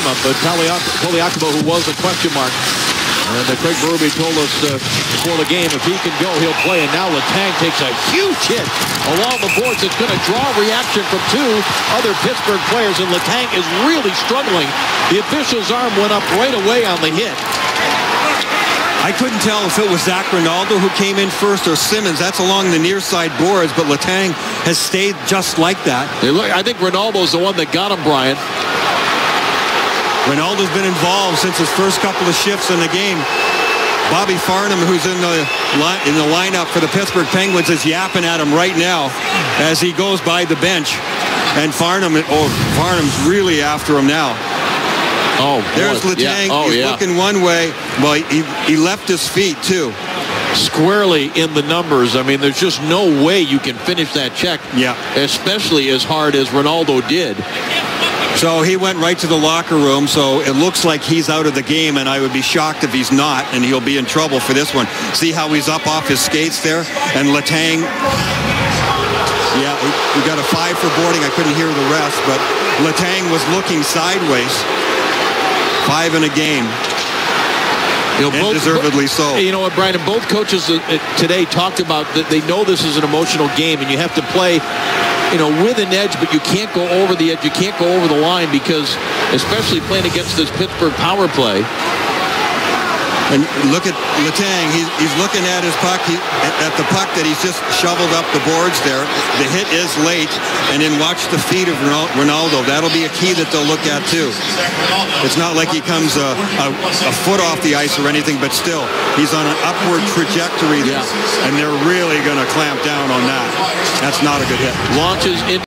warm-up. But Poliakovo, who was a question mark. And Craig Berube told us before the game, if he can go, he'll play. And now Letang takes a huge hit along the boards. It's going to draw reaction from two other Pittsburgh players. And Letang is really struggling. The official's arm went up right away on the hit. I couldn't tell if it was Zach Rinaldo who came in first or Simmons. That's along the near side boards, but Letang has stayed just like that. I think Rinaldo's the one that got him, Brian. Rinaldo's been involved since his first couple of shifts in the game. Bobby Farnham, who's in the lineup for the Pittsburgh Penguins, is yapping at him right now as he goes by the bench. And Farnham's really after him now. Oh, there's Letang. Yeah. He's looking one way. Well, he left his feet, too. Squarely in the numbers. I mean, there's just no way you can finish that check. Yeah. Especially as hard as Rinaldo did. So he went right to the locker room, so it looks like he's out of the game, and I would be shocked if he's not, and he'll be in trouble for this one. See how he's up off his skates there? And Letang, yeah, we got a 5 for boarding. I couldn't hear the rest, but Letang was looking sideways. 5 in a game. Deservedly so. You know what, Brian? And both coaches today talked about that they know this is an emotional game, and you have to play, with an edge, but you can't go over the edge. You can't go over the line because, especially playing against this Pittsburgh power play. And look at Letang. He's looking at his puck. At the puck that he's just shoveled up the boards there. The hit is late. And then watch the feet of Rinaldo. That'll be a key that they'll look at, too. It's not like he comes a foot off the ice or anything, but still, he's on an upward trajectory. Yeah. And they're really going to clamp down on that. That's not a good hit. Launches in.